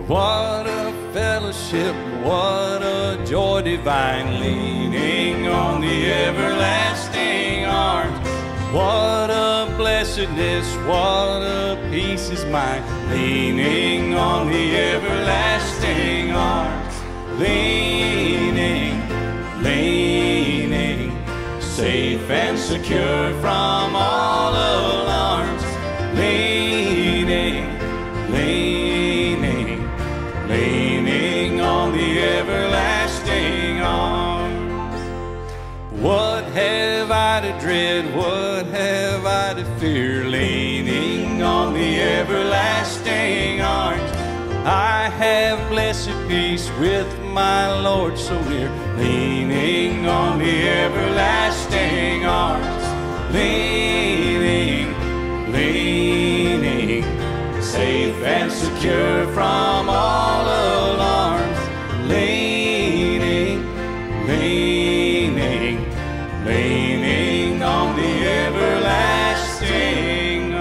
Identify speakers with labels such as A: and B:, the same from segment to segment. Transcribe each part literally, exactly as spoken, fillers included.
A: What a fellowship, what a joy divine, leaning on the everlasting arms. What a blessedness, what a peace is mine, leaning on the everlasting arms. Leaning, leaning, safe and secure from all alarms. Leaning, leaning, leaning on the everlasting arms. What have I to dread? What have I to fear? Leaning on the everlasting arms. I have blessed peace with my Lord so near. Leaning on the everlasting arms. Leaning, leaning, safe and secure from all alarms. Leaning, leaning, leaning on the everlasting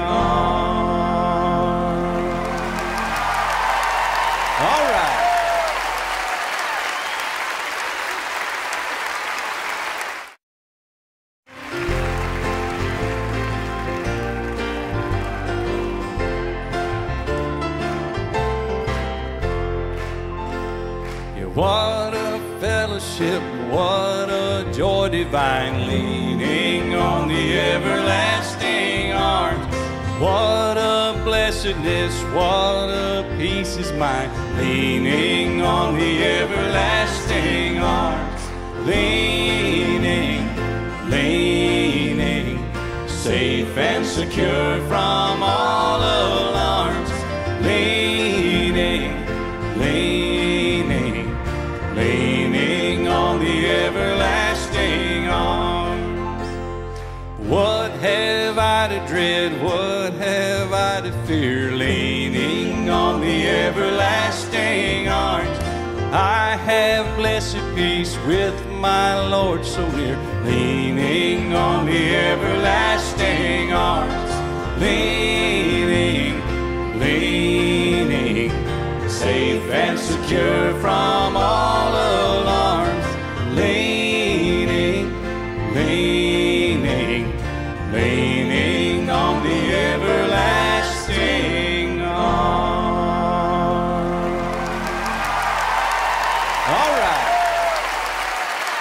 A: arms. All right. What a fellowship, what a joy divine, leaning on the everlasting arms. What a blessedness, what a peace is mine, leaning on the everlasting arms. Leaning, leaning, safe and secure from all alarms. Leaning, leaning, leaning on the everlasting arms. What have I to dread? What have I to fear? Leaning on the everlasting arms. I have blessed peace with my Lord so near. Leaning on the everlasting arms. Leaning, leaning, safe and secure from all of